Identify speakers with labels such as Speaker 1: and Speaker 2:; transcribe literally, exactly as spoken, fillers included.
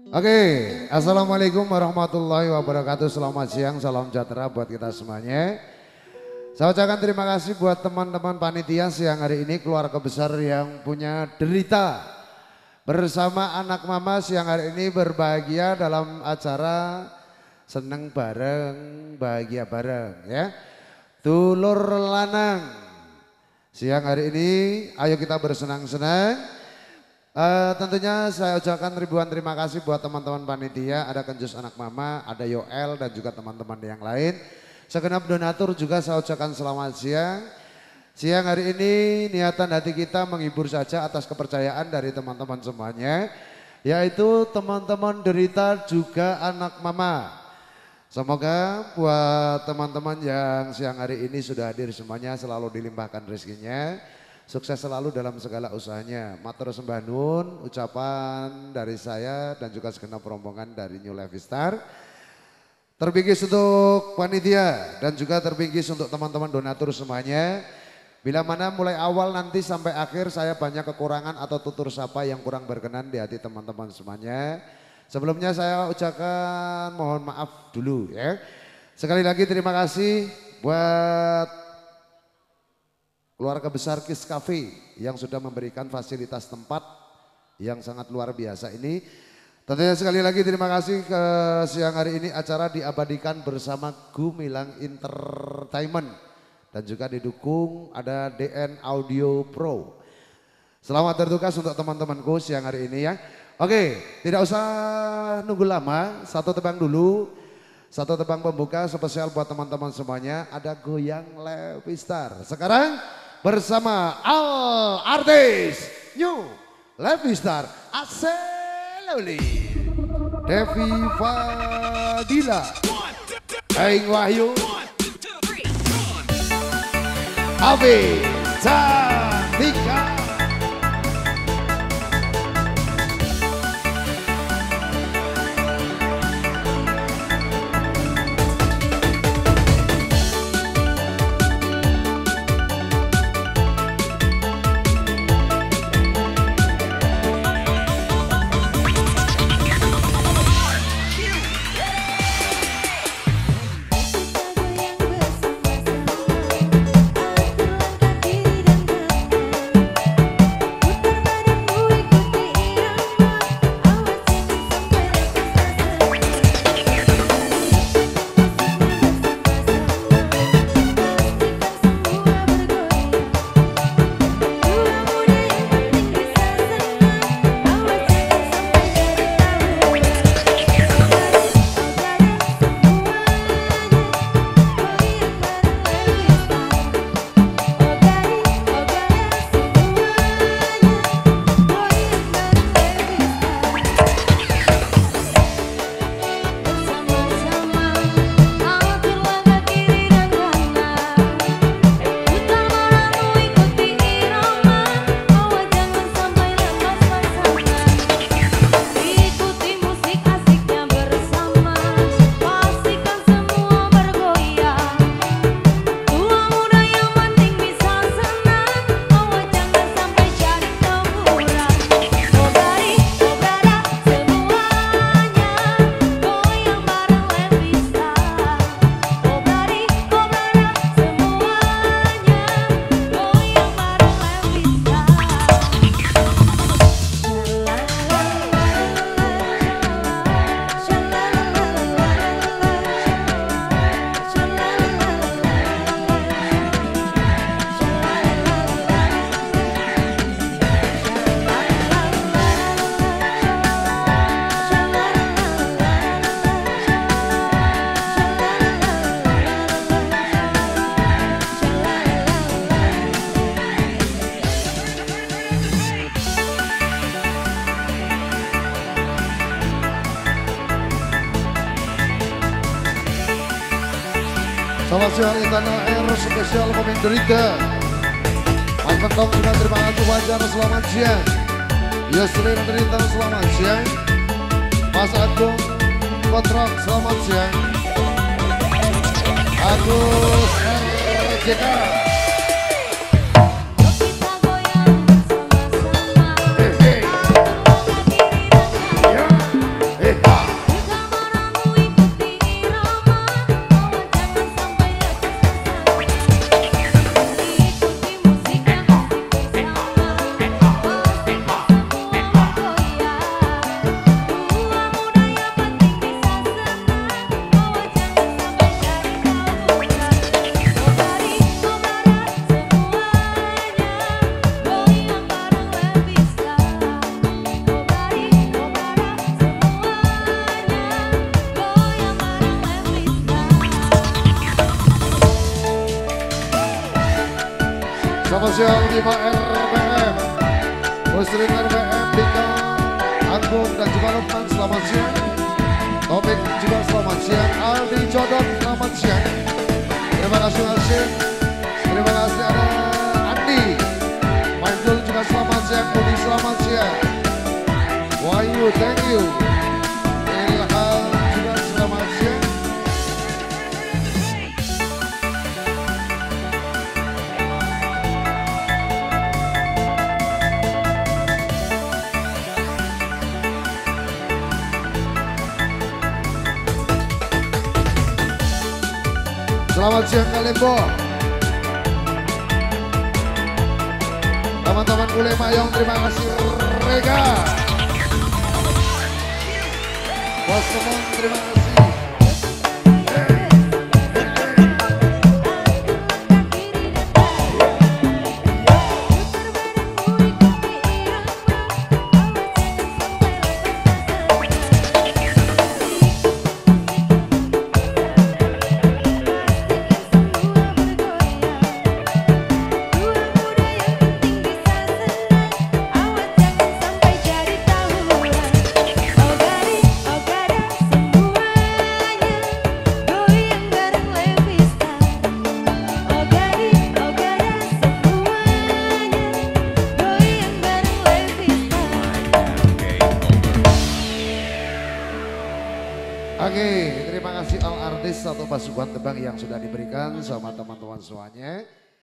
Speaker 1: Oke, assalamualaikum warahmatullahi wabarakatuh. Selamat siang, salam sejahtera buat kita semuanya. Saya ucapkan terima kasih buat teman-teman panitia siang hari ini, keluarga besar yang punya derita bersama anak mama siang hari ini berbahagia dalam acara seneng bareng, bahagia bareng ya. Dulur lanang siang hari ini, ayo kita bersenang-senang. Uh, tentunya saya ucapkan ribuan terima kasih buat teman-teman panitia, ada Kenjus anak mama, ada Yoel dan juga teman-teman yang lain. Segenap donatur juga saya ucapkan selamat siang. Siang hari ini niatan hati kita menghibur saja atas kepercayaan dari teman-teman semuanya. Yaitu teman-teman derita juga anak mama. Semoga buat teman-teman yang siang hari ini sudah hadir semuanya selalu dilimpahkan rezekinya. Sukses selalu dalam segala usahanya. Matur sembah nun, ucapan dari saya dan juga segenap rombongan dari New Life Star. Terbingkis untuk panitia dan juga terbingkis untuk teman-teman donatur semuanya. Bila mana mulai awal nanti sampai akhir saya banyak kekurangan atau tutur sapa yang kurang berkenan di hati teman-teman semuanya. Sebelumnya saya ucapkan mohon maaf dulu ya. Sekali lagi terima kasih buat keluarga besar Kiss Cafe yang sudah memberikan fasilitas tempat yang sangat luar biasa ini. Tentunya sekali lagi terima kasih ke siang hari ini acara diabadikan bersama Gumilang Entertainment. Dan juga didukung ada D N Audio Pro. Selamat bertugas untuk teman-temanku siang hari ini ya. Oke, tidak usah nunggu lama, satu tebang dulu. Satu tebang pembuka spesial buat teman-teman semuanya, ada Goyang Levi Star. Sekarang bersama Al Artis New Levi Star Aseloli Devi Fadila Aing Wahyu Abi Cantika. Selamat siang Itana Air spesial pemain derita. Mas Mentong juga terima kasih wajar selamat siang. Yusri derita selamat siang. Mas Agung Kontrak selamat siang. Agus R J K. spesial lima R B M, Muslim R B M, Dika, Agung dan juga Lukman selamat siang. Topik juga selamat siang, Aldi Jodot selamat siang. Terima kasih kasih, terima kasih ada Andi, Maiful juga selamat siang, Budi selamat siang. Wahyu thank you, Ilham juga selamat siang. Selamat siang Kalembo. Teman-teman Kule Mayong terima kasih Rega. Bos Kemon terima kasih. Oke, terima kasih all artis atau pasukan tebang yang sudah diberikan sama teman-teman semuanya.